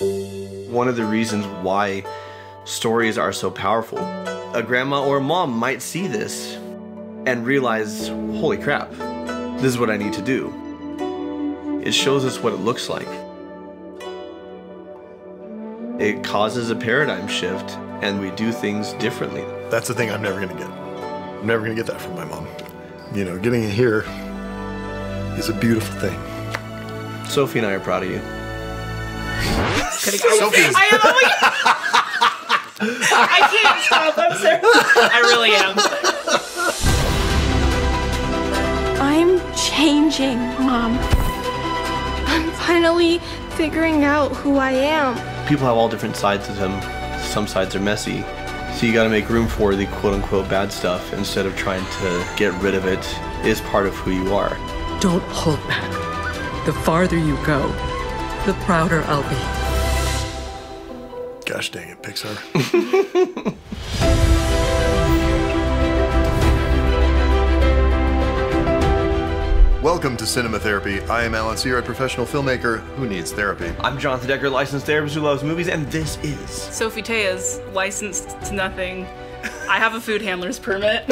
One of the reasons why stories are so powerful. A grandma or a mom might see this and realize, holy crap, this is what I need to do. It shows us what it looks like. It causes a paradigm shift, and we do things differently. That's the thing I'm never gonna get. I'm never gonna get that from my mom. You know, getting it here is a beautiful thing. Sophie and I are proud of you. Sophie. I can't stop, I'm sorry. I really am. I'm changing, Mom. I'm finally figuring out who I am. People have all different sides to them. Some sides are messy. So you gotta make room for the quote-unquote bad stuff instead of trying to get rid of it. It is part of who you are. Don't hold back. The farther you go, the prouder I'll be. Gosh dang it, Pixar. Welcome to Cinema Therapy. I am Alan Seawright, professional filmmaker who needs therapy. I'm Jonathan Decker, licensed therapist who loves movies, and this is Sophie Telléz, licensed to nothing. I have a food handler's permit.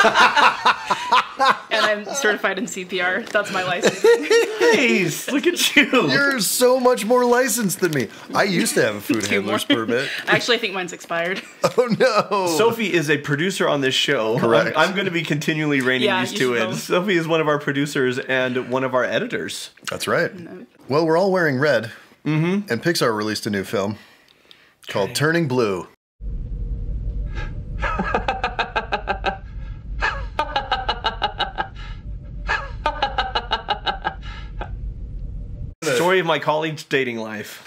And I'm certified in CPR. That's my license. Nice! Look at you! You're so much more licensed than me. I used to have a food handler's permit. Actually, I think mine's expired. Oh no! Sophie is a producer on this show. Correct. I'm going to be continually reining these two in. know. Sophie is one of our producers and one of our editors. That's right. Well, we're all wearing red. And Pixar released a new film called Turning Blue. Story of my college dating life.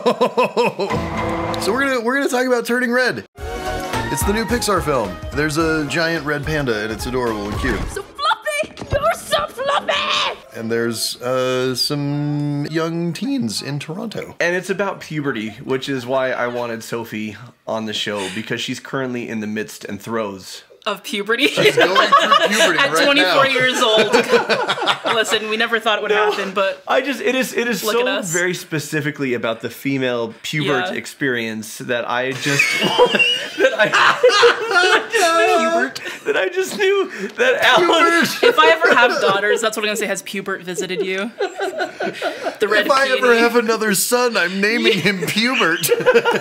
So we're gonna talk about Turning Red. It's the new Pixar film. There's a giant red panda and it's adorable and cute. So fluffy! You're so fluffy! And there's some young teens in Toronto. And it's about puberty, which is why I wanted Sophie on the show, because she's currently in the midst and throes Of puberty. She's going through puberty At right 24 now. years old. Listen, we never thought it would happen, but it is Look at so us. very specifically about the female pubert Yeah. experience that I just that I just knew that Alan. if I ever have daughters, that's what I'm gonna say. Has pubert visited you? The red If I peony. ever have another son, I'm naming him Pubert.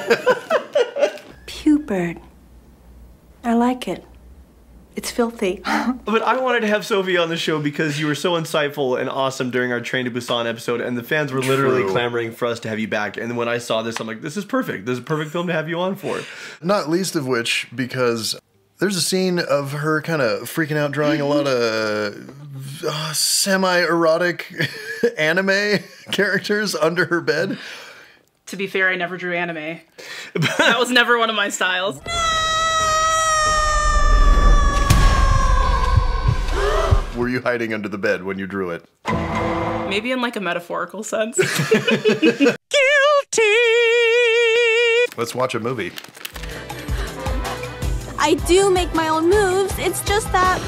Pubert. I like it. It's filthy. But I wanted to have Sophie on the show because you were so insightful and awesome during our Train to Busan episode, and the fans were literally True. clamoring for us to have you back. And when I saw this, I'm like, this is perfect. This is a perfect film to have you on for. Not least of which because there's a scene of her kind of freaking out drawing a lot of semi-erotic anime characters under her bed. To be fair, I never drew anime. That was never one of my styles. Were you hiding under the bed when you drew it? Maybe in like a metaphorical sense. Guilty! Let's watch a movie. I do make my own moves. It's just that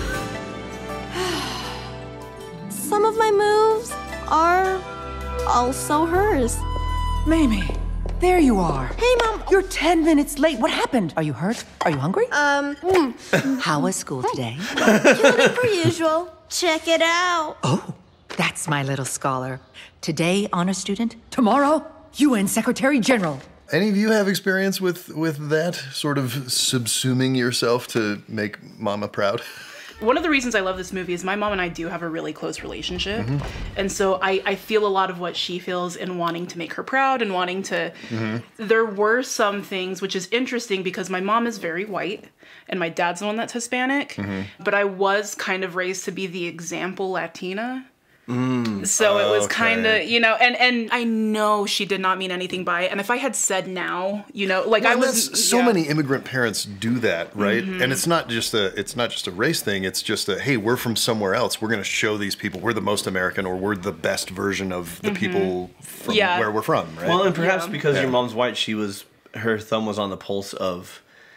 some of my moves are also hers. Mamie, there you are. Hey, Mom. You're 10 minutes late. What happened? Are you hurt? Are you hungry? How was school today? Killing it per usual. Check it out. Oh, that's my little scholar. Today, honor student. Tomorrow, UN Secretary General. Any of you have experience with that sort of subsuming yourself to make Mama proud? One of the reasons I love this movie is my mom and I do have a really close relationship. And so I feel a lot of what she feels in wanting to make her proud and wanting to... There were some things, which is interesting because my mom is very white and my dad's the one that's Hispanic. But I was kind of raised to be the example Latina. So it was kind of, you know, and I know she did not mean anything by it. And if I had said now, you know, like Well, I was so many immigrant parents do that, right? And it's not just a race thing. It's just a, hey, we're from somewhere else. We're going to show these people we're the most American, or we're the best version of the people from where we're from, right? Well, and perhaps because your mom's white, her thumb was on the pulse of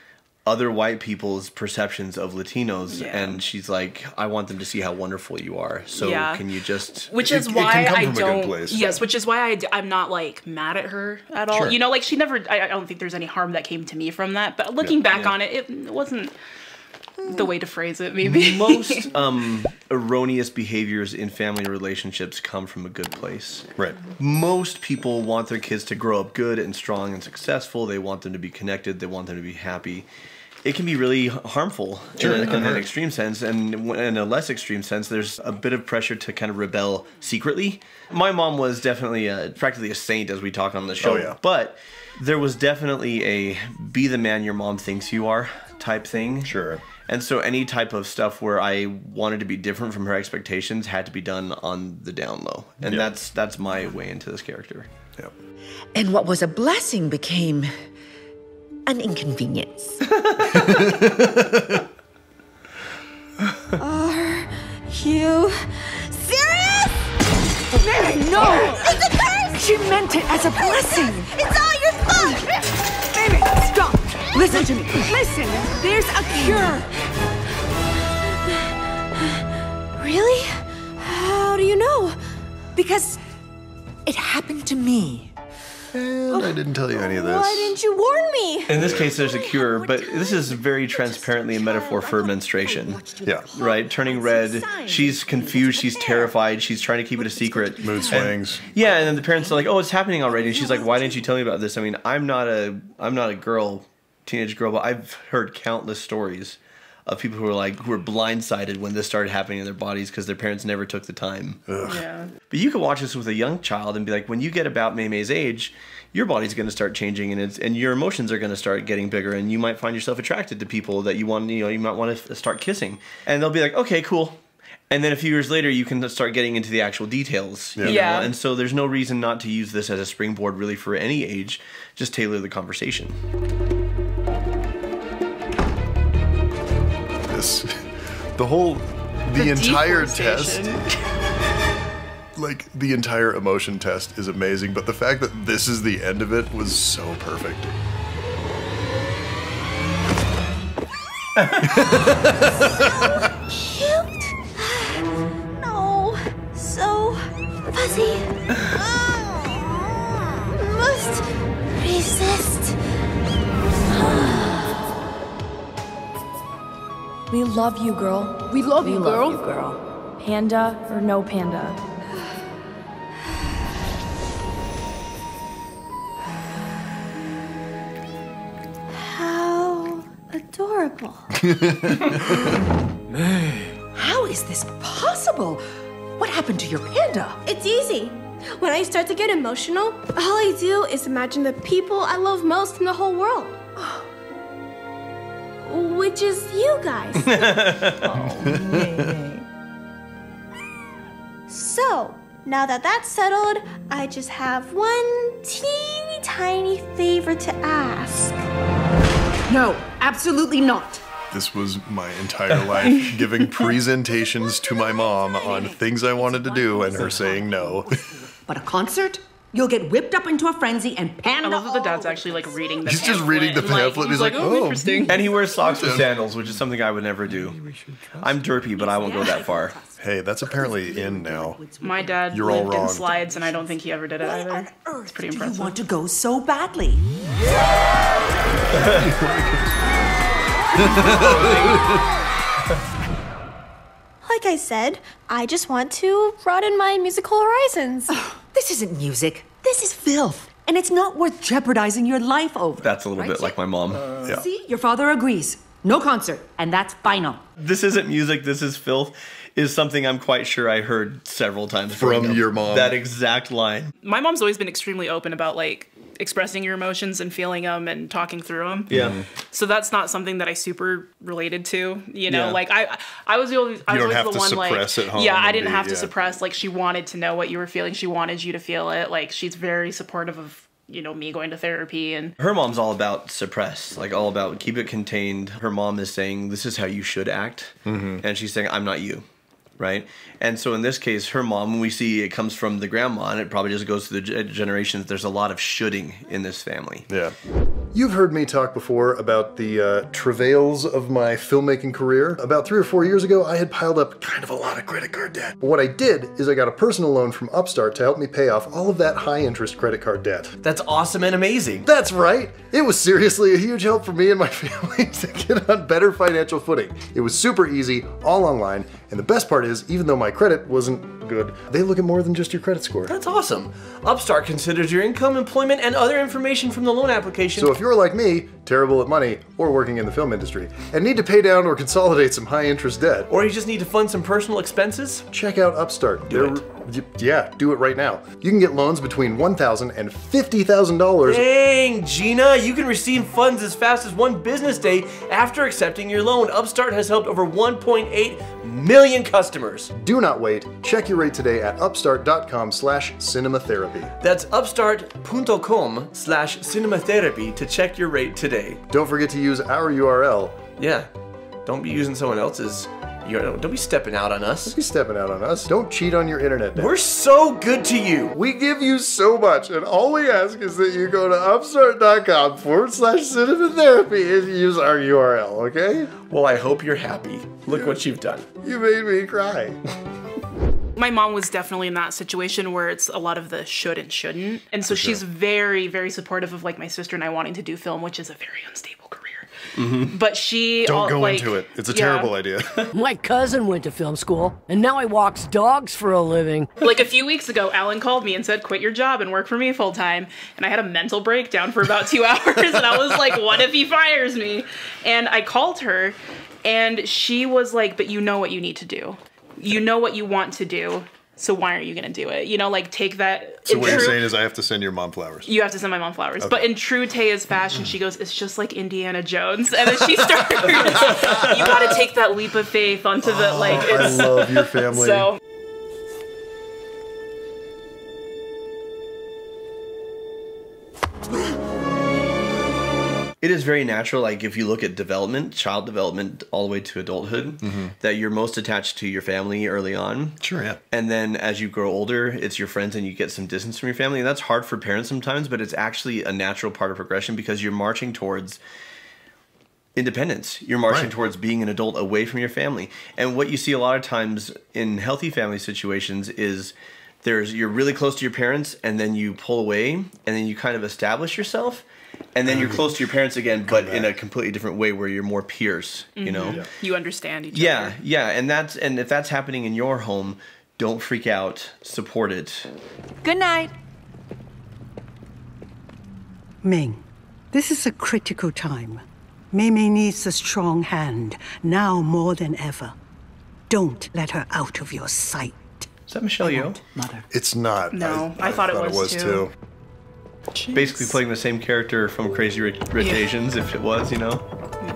other white people's perceptions of Latinos, and she's like, I want them to see how wonderful you are. So can you just... Which is why I don't... Yes, which is why I'm not, like, mad at her at all. You know, like, she never... I don't think there's any harm that came to me from that. But looking back on it, it wasn't the way to phrase it, maybe. Most erroneous behaviors in family relationships come from a good place. Right. Most people want their kids to grow up good and strong and successful. They want them to be connected. They want them to be happy. It can be really harmful in an extreme sense, and in a less extreme sense, there's a bit of pressure to kind of rebel secretly. My mom was definitely practically a saint, as we talk on the show, but there was definitely a be the man your mom thinks you are type thing. Sure. And so any type of stuff where I wanted to be different from her expectations had to be done on the down low. And that's my way into this character. Yep. And what was a blessing became an inconvenience. Are you serious? Mary, no! It's a curse! She meant it as a blessing! It's all your fault! Mary, stop! Listen to me. Listen, there's a cure. Really? How do you know? Because it happened to me. And I didn't tell you any of this. Why didn't you warn me? In this case, there's a cure, but this is very transparently a metaphor for menstruation. Yeah. Right? Turning red. She's confused. She's terrified. She's trying to keep it a secret. Mood swings. And then the parents are like, "Oh, it's happening already." And she's like, "Why didn't you tell me about this?" I mean, I'm not a girl, teenage girl, but I've heard countless stories of people who were blindsided when this started happening in their bodies because their parents never took the time. Ugh. Yeah. But you could watch this with a young child and be like, when you get about May's age, your body's going to start changing and your emotions are going to start getting bigger, and you might find yourself attracted to people that you might want to start kissing, and they'll be like, okay, cool. And then a few years later, you can start getting into the actual details. You know? And so there's no reason not to use this as a springboard really for any age. Just tailor the conversation. The entire test, like the entire emotion test is amazing, but the fact that this is the end of it was so perfect. Cute. No, so fuzzy. Must resist. We love you, girl. We love you, girl. Love you, girl. Panda or no panda. How adorable. How is this possible? What happened to your panda? It's easy. When I start to get emotional, all I do is imagine the people I love most in the whole world. Which is you guys. So, now that that's settled, I just have one teeny tiny favor to ask. No, absolutely not. This was my entire life, giving presentations to my mom on things I wanted to do and her saying no. But a concert? You'll get whipped up into a frenzy and panda. I love that the dad's actually like reading the He's just reading the pamphlet. He's like, oh, interesting. And he wears socks with sandals, which is something I would never do. I'm derpy, but I won't go that far. Hey, that's apparently in now. My dad You're all lived in wrong. slides, and I don't think he ever did it either. It's pretty impressive. You want to go so badly. Like I said, I just want to broaden my musical horizons. This isn't music. This is filth. And it's not worth jeopardizing your life over. That's a little bit like my mom. Yeah. See, your father agrees. No concert, and that's final. This isn't music, this is filth, is something I'm quite sure I heard several times From your mom. That exact line. My mom's always been extremely open about like expressing your emotions and feeling them and talking through them. Yeah. So that's not something that I super related to, you know. Yeah. Like I was always You don't always have the to one suppress like at home yeah, I and didn't be- have to yeah. suppress. Like she wanted to know what you were feeling. She wanted you to feel it. Like she's very supportive of me going to therapy and Her mom's all about suppress, like all about keep it contained. Her mom is saying, this is how you should act. And she's saying, I'm not you. right? And so in this case, her mom, when we see it comes from the grandma, and it probably just goes through the generations, there's a lot of shoulding in this family. Yeah. You've heard me talk before about the travails of my filmmaking career. About 3 or 4 years ago, I had piled up kind of a lot of credit card debt. But what I did is I got a personal loan from Upstart to help me pay off all of that high-interest credit card debt. That's awesome and amazing. That's right! It was seriously a huge help for me and my family to get on better financial footing. It was super easy, all online, and the best part is, even though my credit wasn't good, they look at more than just your credit score. That's awesome. Upstart considers your income, employment, and other information from the loan application. So if you're like me, terrible at money, or working in the film industry, and need to pay down or consolidate some high-interest debt, or you just need to fund some personal expenses, check out Upstart. Yeah, do it right now. You can get loans between $1,000 and $50,000. Dang, Gina, you can receive funds as fast as 1 business day after accepting your loan. Upstart has helped over 1.8 million customers. Do not wait. Check your rate today at upstart.com/cinematherapy. That's upstart.com/cinematherapy to check your rate today. Don't forget to use our URL. Yeah, don't be using someone else's. Don't be stepping out on us. Don't be stepping out on us. Don't cheat on your internet debt. We're so good to you. We give you so much, and all we ask is that you go to upstart.com/cinematherapy and use our URL, okay? Well, I hope you're happy. Look what you've done. You made me cry. My mom was definitely in that situation where it's a lot of the should and shouldn't. And so she's very, very supportive of like my sister and I wanting to do film, which is a very unstable career. Mm-hmm. But she don't go into it. It's a terrible idea. My cousin went to film school, and now he walks dogs for a living. Like a few weeks ago, Alan called me and said, quit your job and work for me full time. And I had a mental breakdown for about 2 hours. And I was like, what if he fires me? And I called her and she was like, but you know what you need to do. You know what you want to do. So why aren't you going to do it? You know, like take that. So what you're saying is I have to send your mom flowers. You have to send my mom flowers. Okay. But in true Telléz fashion, she goes, it's just like Indiana Jones. And then she started, you got to take that leap of faith onto the, like. It's, I love your family. So. It is very natural, like if you look at development, child development, all the way to adulthood, that you're most attached to your family early on. Sure, yeah. And then as you grow older, it's your friends and you get some distance from your family. And that's hard for parents sometimes, but it's actually a natural part of progression because you're marching towards independence. You're marching towards being an adult away from your family. And what you see a lot of times in healthy family situations is you're really close to your parents and then you pull away and then you kind of establish yourself. And then you're close to your parents again, but in a completely different way where you're more peers, you know? Yeah. You understand each other. other. Yeah. And if that's happening in your home, don't freak out. Support it. Good night. Ming, this is a critical time. Mei Mei needs a strong hand, now more than ever. Don't let her out of your sight. Is that Michelle Yeoh? Mother. It's not. No, I thought it was too. Jeez. Basically playing the same character from Crazy Rich Asians, if it was, you know?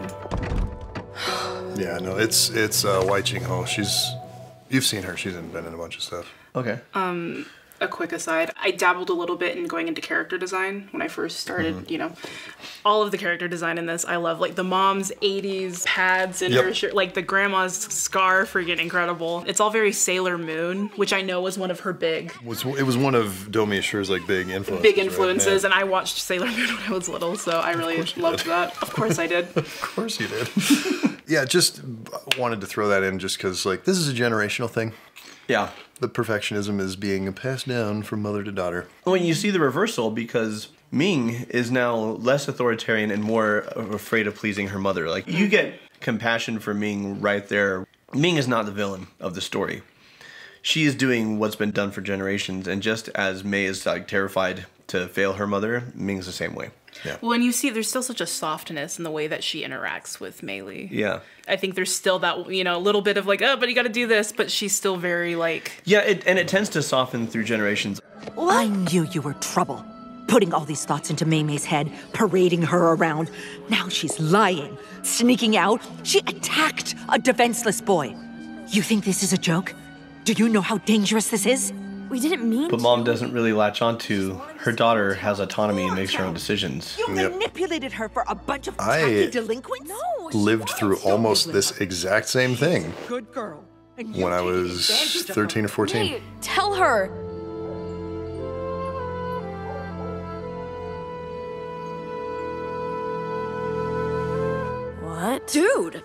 Yeah, no, it's Wai Ching-ho. You've seen her. She's been in a bunch of stuff. Okay. A quick aside, I dabbled a little bit in going into character design when I first started, you know. All of the character design in this, I love. Like the mom's 80s pads in her shirt, like the grandma's scarf, freaking incredible. It's all very Sailor Moon, which I know was one of her big... It was one of Domi Assur's like big influences. Big influences, and I watched Sailor Moon when I was little, so I really loved that. Of course I did. Of course you did. Yeah, just wanted to throw that in just because like this is a generational thing. Yeah. The perfectionism is being passed down from mother to daughter. Well, you see the reversal because Ming is now less authoritarian and more afraid of pleasing her mother. Like, you get compassion for Ming right there. Ming is not the villain of the story. She is doing what's been done for generations, and just as Mei is like terrified to fail her mother, Ming's the same way. Yeah. Well, and you see there's still such a softness in the way that she interacts with Mei Li. Yeah. I think there's still that, you know, a little bit of like, oh, but you got to do this, but she's still very like... Yeah, and it tends to soften through generations. What? I knew you were trouble. Putting all these thoughts into Mei Mei's head, parading her around. Now she's lying, sneaking out. She attacked a defenseless boy. You think this is a joke? Do you know how dangerous this is? We didn't mean But Mom doesn't really latch on to her daughter has autonomy and makes her own decisions. You manipulated her for a bunch of tacky delinquents? Lived through almost this exact same thing. Good girl. when I was 13 or 14. Hey, tell her. What? Dude!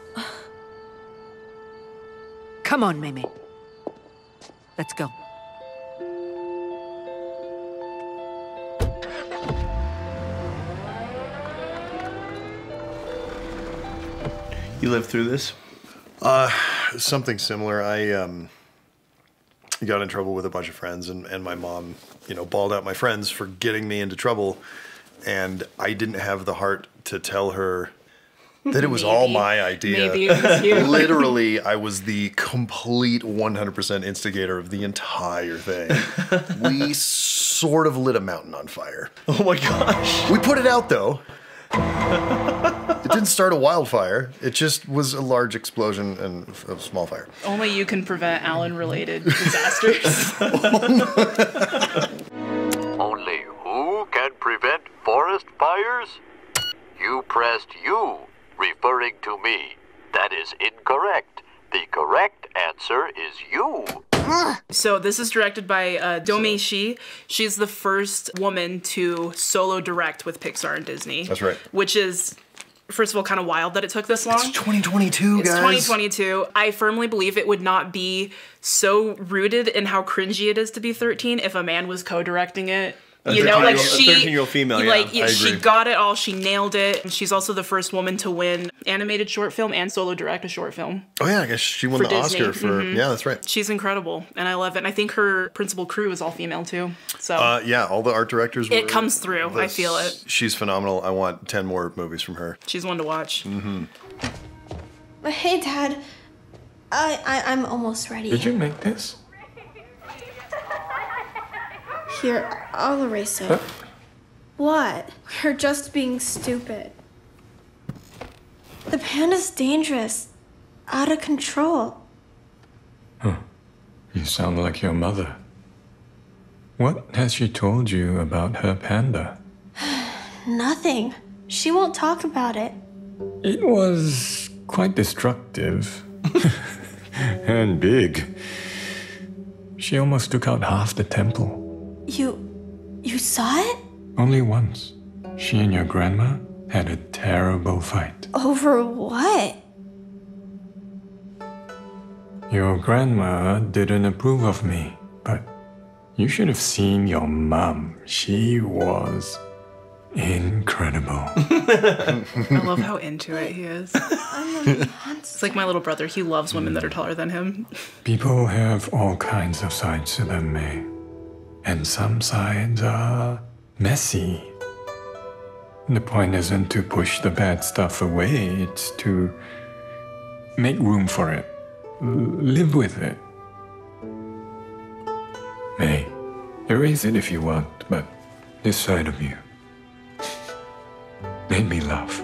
Come on, Mei. Let's go. You lived through this? Something similar. I got in trouble with a bunch of friends, and my mom, bawled out my friends for getting me into trouble, and I didn't have the heart to tell her that it was all my idea. Maybe it was you. Literally, I was the complete 100% instigator of the entire thing. We sort of lit a mountain on fire. Oh my gosh. We put it out, though. It didn't start a wildfire. It just was a large explosion and a small fire. Only you can prevent Allen-related disasters. Only who can prevent forest fires? You pressed U, referring to me. That is incorrect. The correct answer is you. So this is directed by Domei Shi. She's the first woman to solo direct with Pixar and Disney. That's right. Which is, first of all, kind of wild that it took this long. It's 2022, guys. It's 2022. I firmly believe it would not be so rooted in how cringy it is to be 13 if a man was co-directing it. A 13-year-old female, yeah. She got it all. She nailed it. She she's also the first woman to win animated short film and solo direct a short film. Oh yeah, I guess she won the Disney. Oscar for. Yeah, that's right. She's incredible, and I love it. And I think her principal crew is all female too. So yeah, all the art directors. It comes through. I feel it. She's phenomenal. I want 10 more movies from her. She's one to watch. Hey, Dad. I'm almost ready. Did you make this? Here, I'll erase it. What? You're just being stupid. The panda's dangerous. Out of control. Huh. You sound like your mother. What has she told you about her panda? Nothing. She won't talk about it. It was quite destructive. And big. She almost took out half the temple. You saw it? Only once. She and your grandma had a terrible fight. Over what? Your grandma didn't approve of me, but you should have seen your mom. She was incredible. I love how into it he is. It's like my little brother. He loves women that are taller than him. People have all kinds of sides to them, May. And some sides are messy. The point isn't to push the bad stuff away, it's to make room for it. Live with it. May, erase it if you want, but this side of you made me laugh.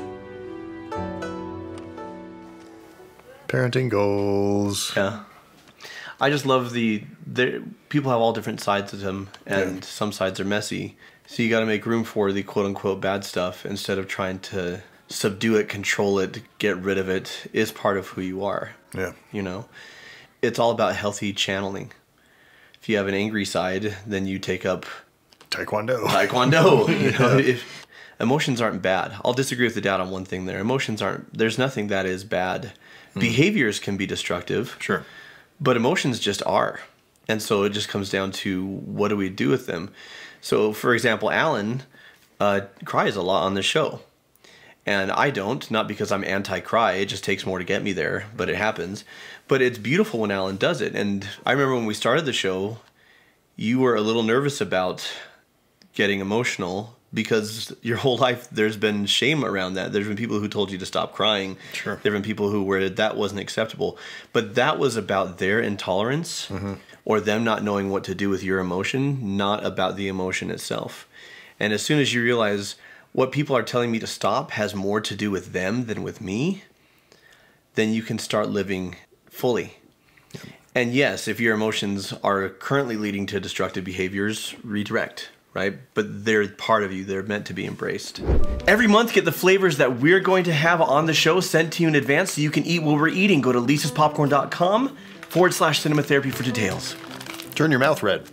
Parenting goals. Yeah. I just love people have all different sides of them, and some sides are messy. So you got to make room for the quote-unquote bad stuff instead of trying to subdue it, control it, get rid of it. Is part of who you are. Yeah. It's all about healthy channeling. If you have an angry side, then you take up Taekwondo. If emotions aren't bad. I'll disagree with the dad on one thing there. Emotions aren't, there's nothing that is bad. Behaviors can be destructive. Sure. But emotions just are. And so it just comes down to what do we do with them? So, for example, Alan cries a lot on the show. And I don't, not because I'm anti-cry. It just takes more to get me there, but it happens. But it's beautiful when Alan does it. And I remember when we started the show, you were a little nervous about getting emotional because your whole life there's been shame around that. There's been people who told you to stop crying. Sure. There have been people who were that wasn't acceptable. But that was about their intolerance or them not knowing what to do with your emotion, not about the emotion itself. And as soon as you realize what people are telling me to stop has more to do with them than with me, then you can start living fully. Yep. And yes, if your emotions are currently leading to destructive behaviors, redirect. Right? But they're part of you. They're meant to be embraced. Every month, get the flavors that we're going to have on the show sent to you in advance so you can eat while we're eating. Go to lisaspopcorn.com /cinematherapy for details. Turn your mouth red.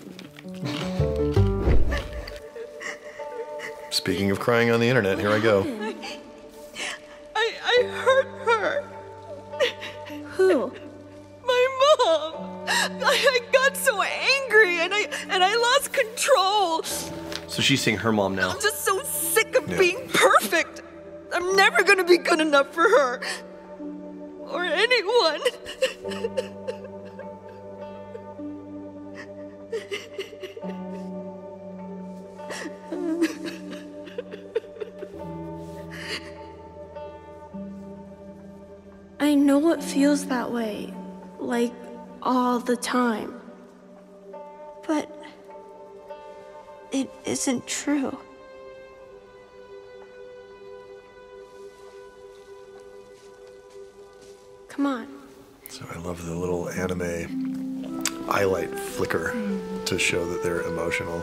Speaking of crying on the internet, here I go. I hurt her. Who? My mom. I got so angry and I lost control. So she's seeing her mom now. I'm just so sick of being perfect. I'm never gonna be good enough for her. Or anyone. I know it feels that way, like all the time. But it isn't true. Come on. So I love the little anime highlight flicker to show that they're emotional.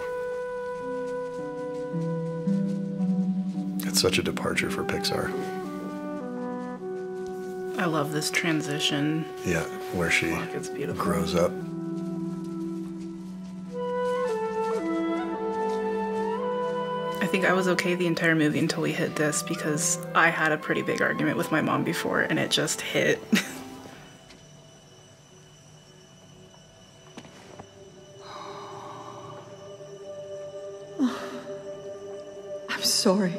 It's such a departure for Pixar. I love this transition. Yeah, where she it's beautiful. grows up. I think I was okay the entire movie until we hit this because I had a pretty big argument with my mom before and it just hit. I'm sorry.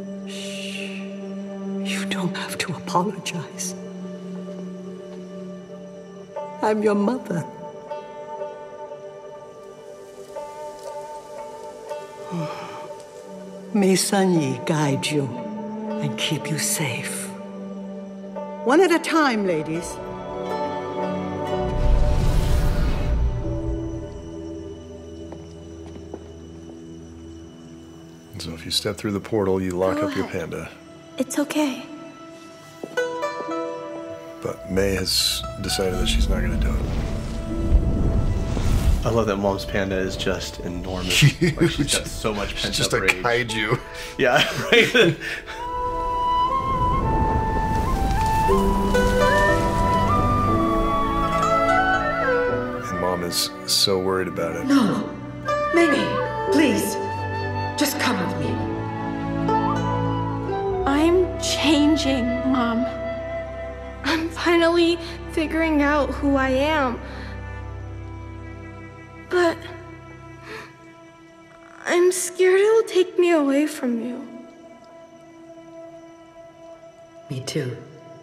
You don't have to apologize. I'm your mother. May Sun Yi guide you and keep you safe. One at a time, ladies. So if you step through the portal, you lock Go up your ahead. panda. It's okay. But May has decided that she's not going to do it. I love that mom's panda is just enormous. Like she's got so much pent Just up a rage. kaiju. Yeah, right. And Mom is so worried about it. No. Mamie, please. Just come with me. I'm changing, Mom. I'm finally figuring out who I am. But I'm scared it'll take me away from you. Me too.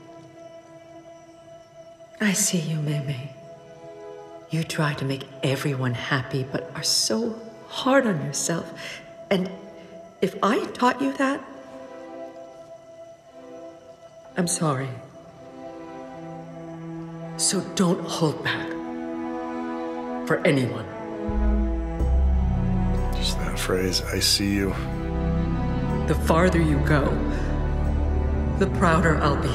I see you, Mamie. You try to make everyone happy, but are so hard on yourself. And if I taught you that, I'm sorry. So don't hold back. For anyone. Just that phrase, I see you. The farther you go, The prouder I'll be.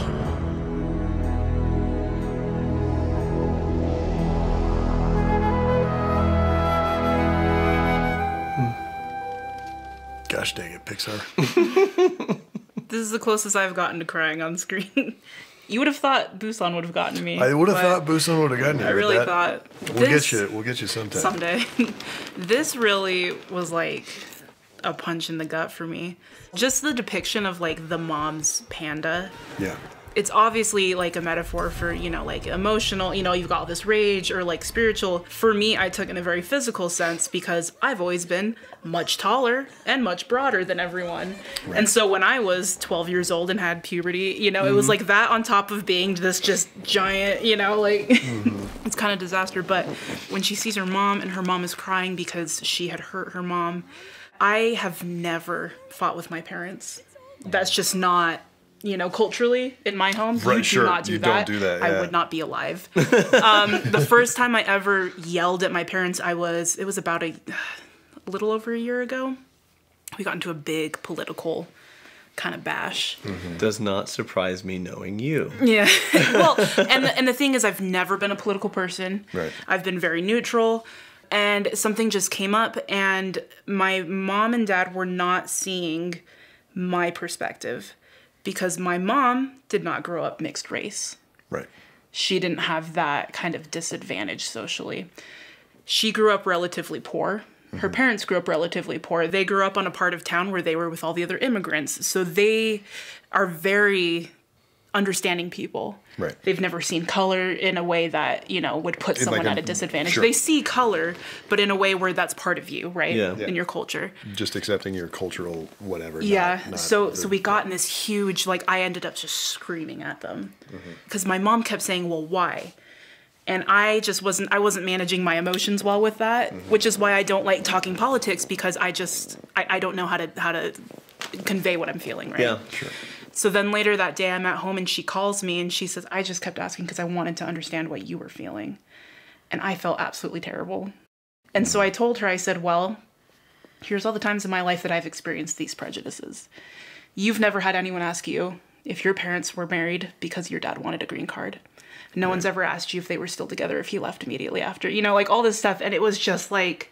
Gosh dang it, Pixar. This is the closest I've gotten to crying on screen. You would have thought Busan would have gotten me. I would have thought Busan would have gotten you. I really with thought. that. We'll get you sometime. Someday. This really was like a punch in the gut for me. Just the depiction of like the mom's panda. Yeah. It's obviously like a metaphor for, you know, like emotional, you know, you've got all this rage or like spiritual. For me, I took it in a very physical sense because I've always been much taller and much broader than everyone. Right. And so when I was 12 years old and had puberty, you know, it was like that on top of being this just giant, you know, like it's kind of disaster. But when she sees her mom and her mom is crying because she had hurt her mom, I have never fought with my parents. That's just not, you know, culturally in my home, right, you do not do that. Don't do that. Yeah. I would not be alive. The first time I ever yelled at my parents, it was about a little over a year ago. We got into a big political kind of bash. Does not surprise me knowing you. Yeah. Well, and the thing is, I've never been a political person. Right. I've been very neutral. And something just came up, and my mom and dad were not seeing my perspective. Because my mom did not grow up mixed race. Right. she didn't have that kind of disadvantage socially. She grew up relatively poor. Her parents grew up relatively poor. They grew up on a part of town where they were with all the other immigrants. So they are very understanding people. Right. They've never seen color in a way that, you know, would put someone at a disadvantage. Sure. They see color, but in a way where that's part of you, right? Yeah. In your culture. Just accepting your cultural whatever. Yeah. So we got in this huge, like, I ended up just screaming at them. Because my mom kept saying, well, why? And I just wasn't managing my emotions well with that, which is why I don't like talking politics, because I don't know how to convey what I'm feeling, right? Yeah, sure. So then later that day I'm at home and she calls me and she says, I just kept asking because I wanted to understand what you were feeling. And I felt absolutely terrible. And so I told her, I said, well, here's all the times in my life that I've experienced these prejudices. You've never had anyone ask you if your parents were married because your dad wanted a green card. No one's ever asked you if they were still together, if he left immediately after, you know, like all this stuff. And it was just like,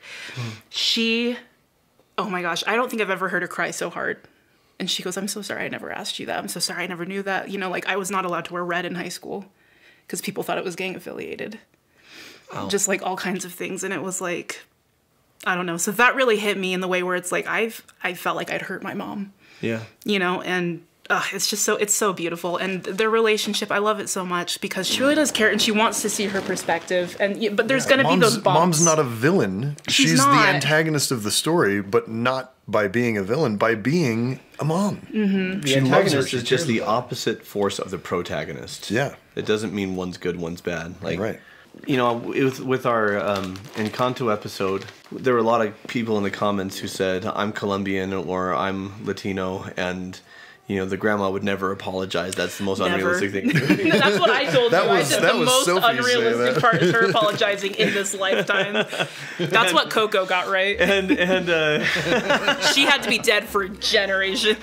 oh my gosh, I don't think I've ever heard her cry so hard. And she goes, I'm so sorry I never asked you that. I'm so sorry I never knew that. You know, like I was not allowed to wear red in high school because people thought it was gang affiliated. Oh. Just like all kinds of things. And it was like, I don't know. So that really hit me in the way where it's like, I felt like I'd hurt my mom. Yeah. You know, and it's just it's so beautiful. And their relationship, I love it so much because she really does care and she wants to see her perspective. And but there's going to be those bumps. Mom's not a villain. She's the antagonist of the story, but not by being a villain, by being a mom. Mm-hmm. The antagonist is just the opposite force of the protagonist. Yeah. It doesn't mean one's good, one's bad. Like, right. You know, with our Encanto episode, there were a lot of people in the comments who said, I'm Colombian or I'm Latino, and you know, the grandma would never apologize. That's the most unrealistic thing. That's what I told you. I said the most Sophie unrealistic part is her apologizing in this lifetime. That's what Coco got right. And she had to be dead for generations.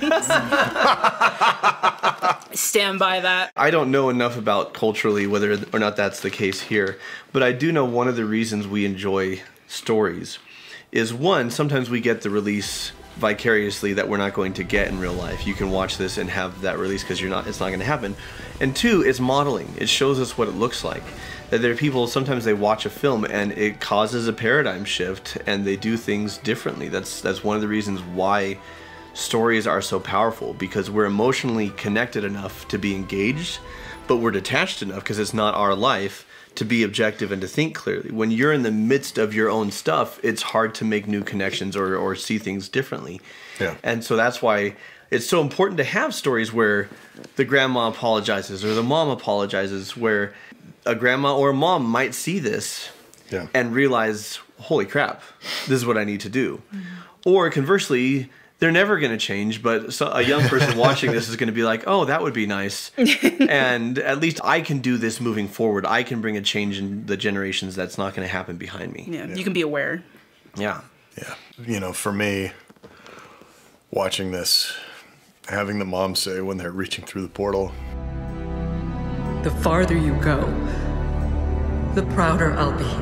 Stand by that. I don't know enough about culturally whether or not that's the case here, but I do know one of the reasons we enjoy stories is, one, sometimes we get the release vicariously that we're not going to get in real life. You can watch this and have that release because it's not going to happen. And two, it's modeling. It shows us what it looks like. That there are people, sometimes they watch a film and it causes a paradigm shift and they do things differently. That's one of the reasons why stories are so powerful, because we're emotionally connected enough to be engaged, but we're detached enough because it's not our life to be objective and to think clearly. When you're in the midst of your own stuff, it's hard to make new connections or see things differently. Yeah. And so that's why it's so important to have stories where the grandma apologizes or the mom apologizes, where a grandma or a mom might see this and realize, holy crap, this is what I need to do. Or conversely, they're never going to change, but a young person watching this is going to be like, oh, that would be nice. And at least I can do this moving forward. I can bring a change in the generations that's not going to happen behind me. Yeah, you can be aware. Yeah. Yeah. You know, for me, watching this, having the mom say when they're reaching through the portal, the farther you go, the prouder I'll be.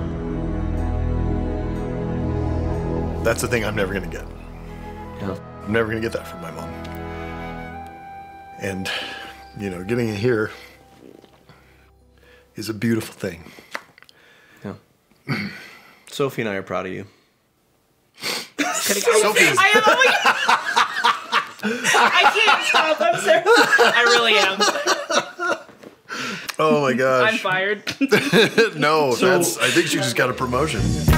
That's the thing I'm never going to get. Yeah. I'm never going to get that from my mom. And, you know, getting it here is a beautiful thing. Yeah. Sophie and I are proud of you. Sophie's. I can't stop. I'm sorry. I really am. Oh my gosh. I'm fired. No, I think she just got a promotion.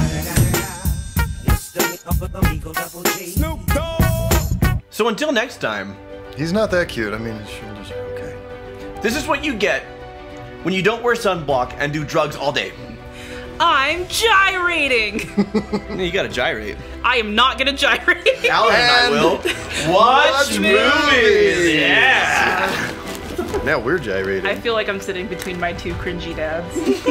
So until next time. He's not that cute. I mean, his shoulders are okay. This is what you get when you don't wear sunblock and do drugs all day. I'm gyrating. You gotta gyrate. I am not gonna gyrate. Alan and I will watch movies. Yeah. Now we're gyrating. I feel like I'm sitting between my two cringy dads.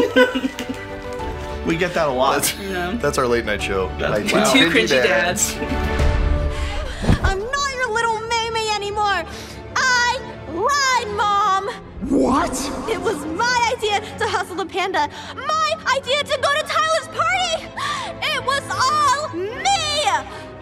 We get that a lot. That's our late night show. Two cringy dads. I'm not your little Maymay anymore. I lied, Mom. What? It was my idea to hustle the panda. My idea to go to Tyler's party. It was all me.